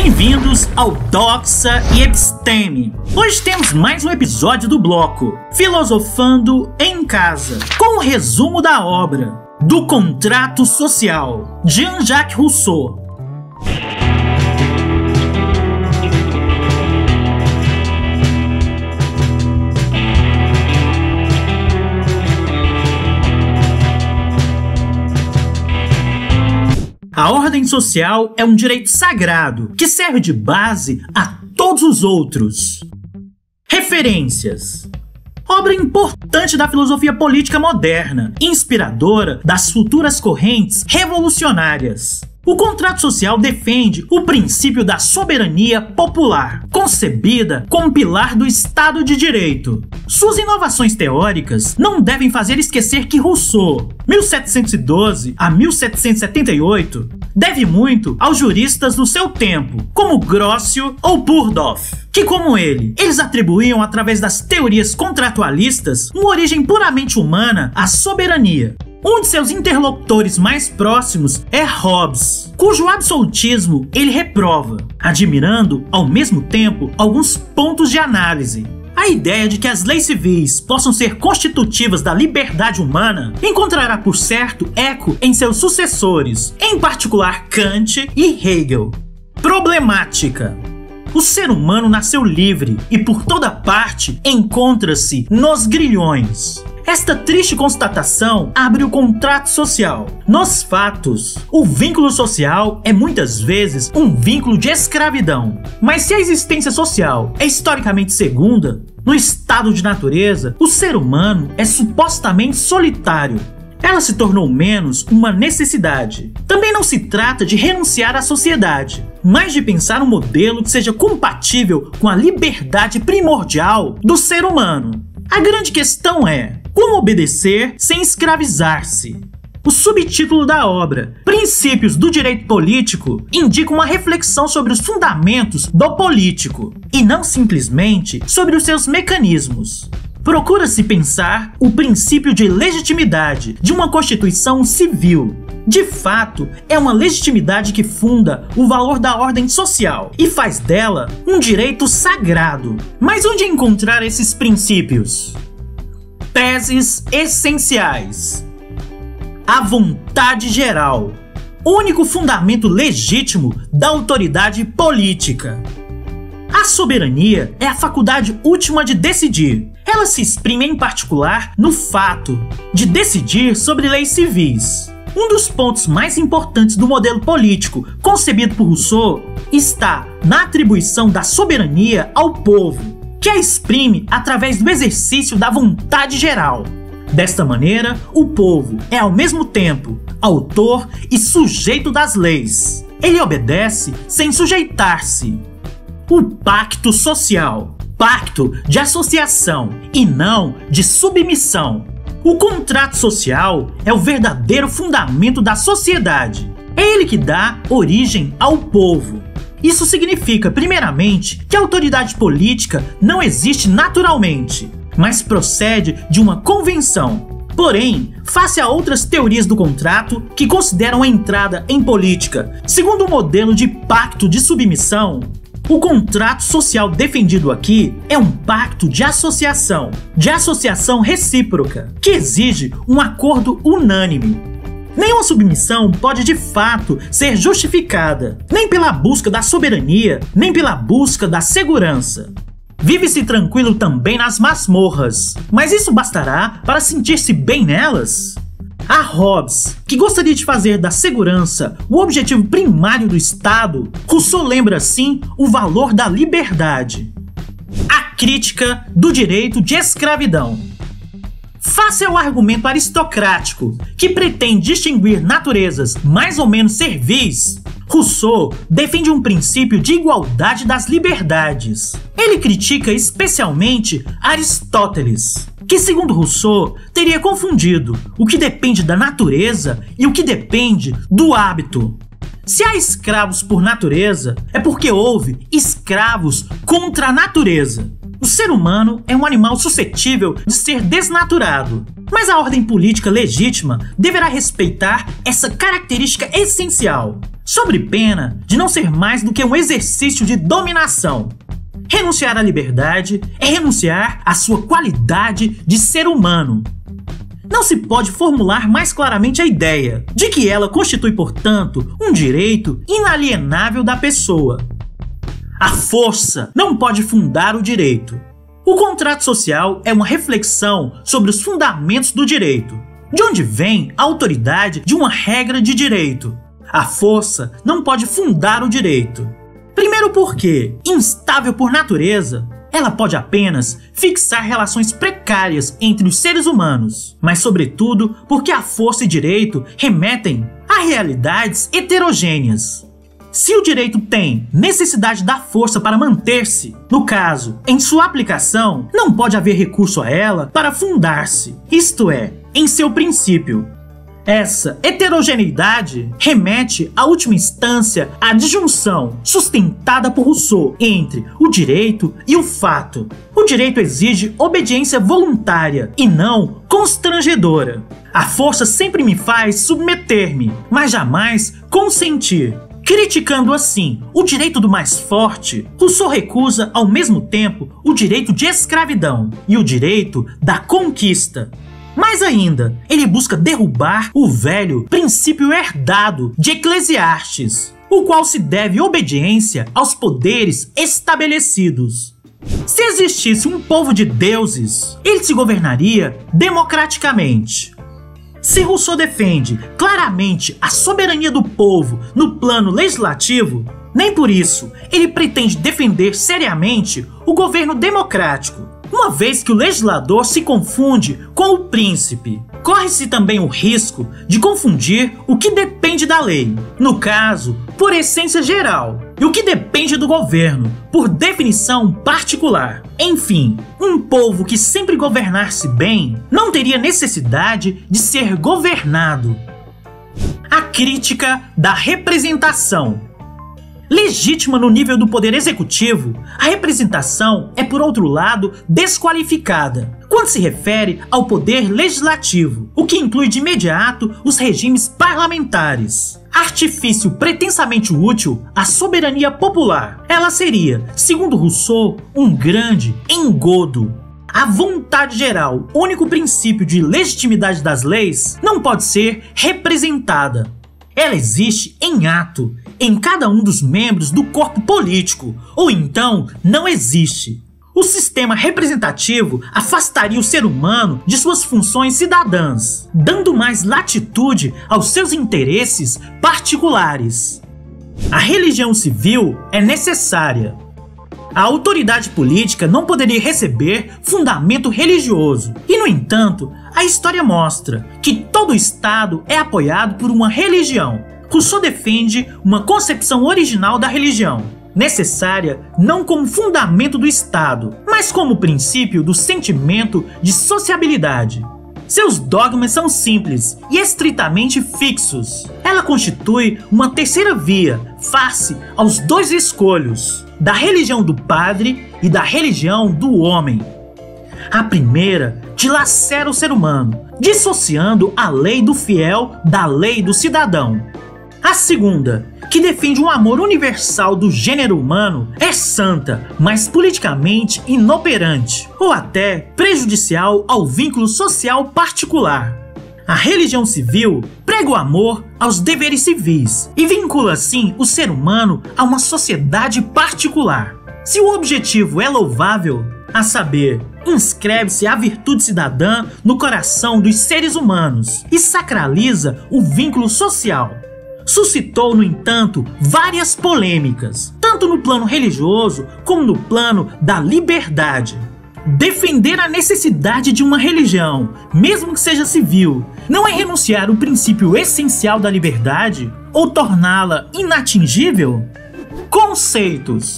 Bem-vindos ao Doxa e Episteme. Hoje temos mais um episódio do bloco Filosofando em Casa, com um resumo da obra Do Contrato Social, de Jean-Jacques Rousseau. A ordem social é um direito sagrado que serve de base a todos os outros. Referências: obra importante da filosofia política moderna, inspiradora das futuras correntes revolucionárias. O contrato social defende o princípio da soberania popular, concebida como pilar do Estado de Direito. Suas inovações teóricas não devem fazer esquecer que Rousseau, 1712 a 1778, deve muito aos juristas do seu tempo, como Grocio ou Purdolph, que, como eles atribuíam através das teorias contratualistas uma origem puramente humana à soberania. Um de seus interlocutores mais próximos é Hobbes, cujo absolutismo ele reprova, admirando, ao mesmo tempo, alguns pontos de análise. A ideia de que as leis civis possam ser constitutivas da liberdade humana encontrará, por certo, eco em seus sucessores, em particular Kant e Hegel. Problemática: o ser humano nasceu livre e por toda parte encontra-se nos grilhões. Esta triste constatação abre o contrato social. Nos fatos, o vínculo social é muitas vezes um vínculo de escravidão. Mas se a existência social é historicamente segunda, no estado de natureza, o ser humano é supostamente solitário. Ela se tornou menos uma necessidade. Também não se trata de renunciar à sociedade, mas de pensar um modelo que seja compatível com a liberdade primordial do ser humano. A grande questão é: como obedecer sem escravizar-se? O subtítulo da obra, Princípios do Direito Político, indica uma reflexão sobre os fundamentos do político, e não simplesmente sobre os seus mecanismos. Procura-se pensar o princípio de legitimidade de uma Constituição civil. De fato, é uma legitimidade que funda o valor da ordem social e faz dela um direito sagrado. Mas onde encontrar esses princípios? Teses essenciais. A vontade geral, único fundamento legítimo da autoridade política. A soberania é a faculdade última de decidir. Ela se exprime em particular no fato de decidir sobre leis civis. Um dos pontos mais importantes do modelo político concebido por Rousseau está na atribuição da soberania ao povo, que a exprime através do exercício da vontade geral. Desta maneira, o povo é ao mesmo tempo autor e sujeito das leis. Ele obedece sem sujeitar-se. O pacto social, pacto de associação e não de submissão. O contrato social é o verdadeiro fundamento da sociedade. É ele que dá origem ao povo. Isso significa, primeiramente, que a autoridade política não existe naturalmente, mas procede de uma convenção. Porém, face a outras teorias do contrato que consideram a entrada em política segundo o modelo de pacto de submissão, o contrato social defendido aqui é um pacto de associação recíproca, que exige um acordo unânime. Nenhuma submissão pode de fato ser justificada, nem pela busca da soberania, nem pela busca da segurança. Vive-se tranquilo também nas masmorras, mas isso bastará para sentir-se bem nelas? A Hobbes, que gostaria de fazer da segurança o objetivo primário do Estado, Rousseau lembra assim o valor da liberdade. A crítica do direito de escravidão. Face ao argumento aristocrático, que pretende distinguir naturezas mais ou menos servis, Rousseau defende um princípio de igualdade das liberdades. Ele critica especialmente Aristóteles, que, segundo Rousseau, teria confundido o que depende da natureza e o que depende do hábito. Se há escravos por natureza, é porque houve escravos contra a natureza. O ser humano é um animal suscetível de ser desnaturado. Mas a ordem política legítima deverá respeitar essa característica essencial, sob pena de não ser mais do que um exercício de dominação. Renunciar à liberdade é renunciar à sua qualidade de ser humano. Não se pode formular mais claramente a ideia de que ela constitui, portanto, um direito inalienável da pessoa. A força não pode fundar o direito. O contrato social é uma reflexão sobre os fundamentos do direito, de onde vem a autoridade de uma regra de direito. A força não pode fundar o direito. Primeiro porque, instável por natureza, ela pode apenas fixar relações precárias entre os seres humanos, mas sobretudo porque a força e direito remetem a realidades heterogêneas. Se o direito tem necessidade da força para manter-se, no caso, em sua aplicação, não pode haver recurso a ela para fundar-se, isto é, em seu princípio. Essa heterogeneidade remete, à última instância, à disjunção sustentada por Rousseau entre o direito e o fato. O direito exige obediência voluntária e não constrangedora. A força sempre me faz submeter-me, mas jamais consentir. Criticando assim o direito do mais forte, Rousseau recusa ao mesmo tempo o direito de escravidão e o direito da conquista. Mais ainda, ele busca derrubar o velho princípio herdado de Eclesiastes, o qual se deve obediência aos poderes estabelecidos. Se existisse um povo de deuses, ele se governaria democraticamente. Se Rousseau defende claramente a soberania do povo no plano legislativo, nem por isso ele pretende defender seriamente o governo democrático, uma vez que o legislador se confunde com o príncipe. Corre-se também o risco de confundir o que depende da lei, no caso, por essência geral, e o que depende do governo, por definição particular. Enfim, um povo que sempre governar-se bem não teria necessidade de ser governado. A crítica da representação. Legítima no nível do poder executivo, a representação é, por outro lado, desqualificada quando se refere ao poder legislativo, o que inclui de imediato os regimes parlamentares. Artifício pretensamente útil à soberania popular, ela seria, segundo Rousseau, um grande engodo. A vontade geral, único princípio de legitimidade das leis, não pode ser representada. Ela existe em ato, em cada um dos membros do corpo político, ou então não existe. O sistema representativo afastaria o ser humano de suas funções cidadãs, dando mais latitude aos seus interesses particulares. A religião civil é necessária. A autoridade política não poderia receber fundamento religioso. E, no entanto, a história mostra que todo Estado é apoiado por uma religião. Rousseau defende uma concepção original da religião, necessária não como fundamento do Estado, mas como princípio do sentimento de sociabilidade. Seus dogmas são simples e estritamente fixos. Ela constitui uma terceira via face aos dois escolhos, da religião do padre e da religião do homem. A primeira dilacera o ser humano, dissociando a lei do fiel da lei do cidadão. A segunda, que defende um amor universal do gênero humano, é santa, mas politicamente inoperante, ou até prejudicial ao vínculo social particular. A religião civil prega o amor aos deveres civis e vincula assim o ser humano a uma sociedade particular. Se o objetivo é louvável, a saber, inscreve-se a virtude cidadã no coração dos seres humanos e sacraliza o vínculo social. Suscitou, no entanto, várias polêmicas, tanto no plano religioso como no plano da liberdade. Defender a necessidade de uma religião, mesmo que seja civil, não é renunciar ao princípio essencial da liberdade ou torná-la inatingível? Conceitos: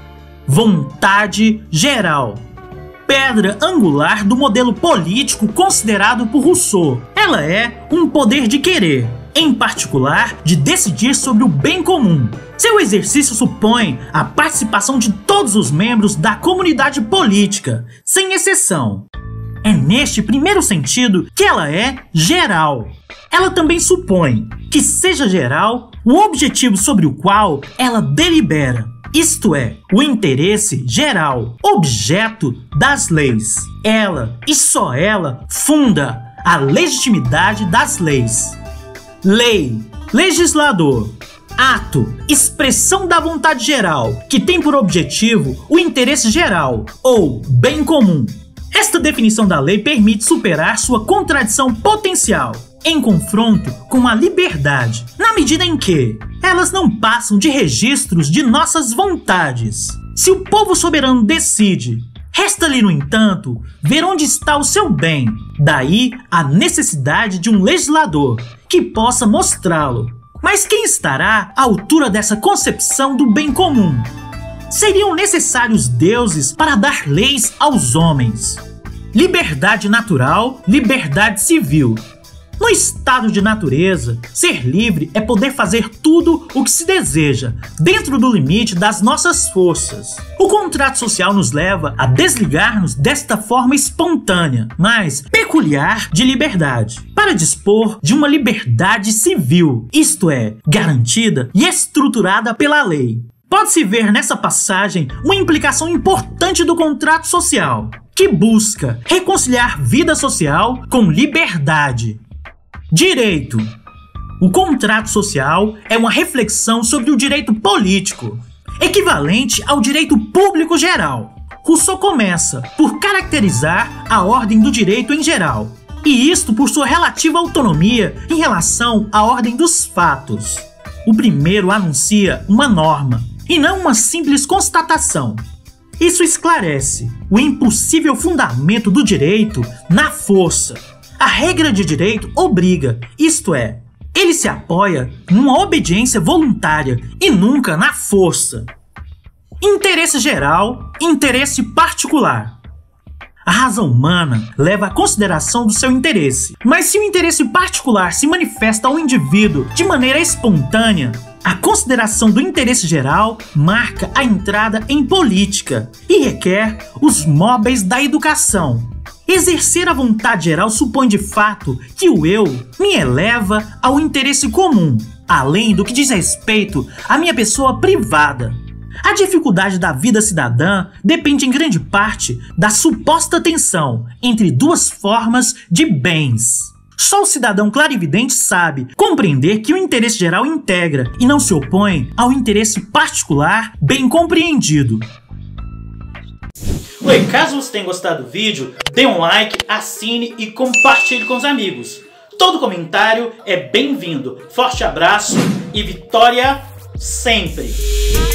vontade geral, pedra angular do modelo político considerado por Rousseau. Ela é um poder de querer, em particular de decidir sobre o bem comum. Seu exercício supõe a participação de todos os membros da comunidade política, sem exceção. É neste primeiro sentido que ela é geral. Ela também supõe que seja geral o objetivo sobre o qual ela delibera, isto é, o interesse geral, objeto das leis. Ela, e só ela, funda a legitimidade das leis. Lei, legislador, ato, expressão da vontade geral, que tem por objetivo o interesse geral, ou bem comum. Esta definição da lei permite superar sua contradição potencial em confronto com a liberdade, na medida em que elas não passam de registros de nossas vontades. Se o povo soberano decide, resta-lhe, no entanto, ver onde está o seu bem. Daí a necessidade de um legislador que possa mostrá-lo. Mas quem estará à altura dessa concepção do bem comum? Seriam necessários deuses para dar leis aos homens. Liberdade natural, liberdade civil. No estado de natureza, ser livre é poder fazer tudo o que se deseja, dentro do limite das nossas forças. O contrato social nos leva a desligar-nos desta forma espontânea, mas peculiar de liberdade, para dispor de uma liberdade civil, isto é, garantida e estruturada pela lei. Pode-se ver nessa passagem uma implicação importante do contrato social, que busca reconciliar vida social com liberdade. Direito. O contrato social é uma reflexão sobre o direito político, equivalente ao direito público geral. Rousseau começa por caracterizar a ordem do direito em geral, e isto por sua relativa autonomia em relação à ordem dos fatos. O primeiro anuncia uma norma, e não uma simples constatação. Isso esclarece o impossível fundamento do direito na força. A regra de direito obriga, isto é, ele se apoia numa obediência voluntária e nunca na força. Interesse geral, interesse particular. A razão humana leva à consideração do seu interesse, mas se o interesse particular se manifesta ao indivíduo de maneira espontânea, a consideração do interesse geral marca a entrada em política e requer os móveis da educação. Exercer a vontade geral supõe de fato que o eu me eleva ao interesse comum, além do que diz respeito à minha pessoa privada. A dificuldade da vida cidadã depende em grande parte da suposta tensão entre duas formas de bens. Só o cidadão clarividente sabe compreender que o interesse geral integra e não se opõe ao interesse particular bem compreendido. Oi, caso você tenha gostado do vídeo, dê um like, assine e compartilhe com os amigos. Todo comentário é bem-vindo. Forte abraço e vitória sempre!